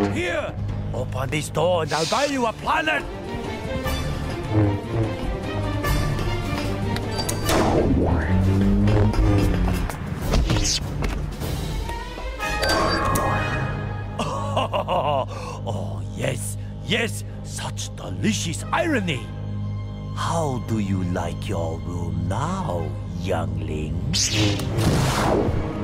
Here! Open this door and I'll buy you a planet! Oh, yes, yes, such delicious irony. How do you like your room now, youngling?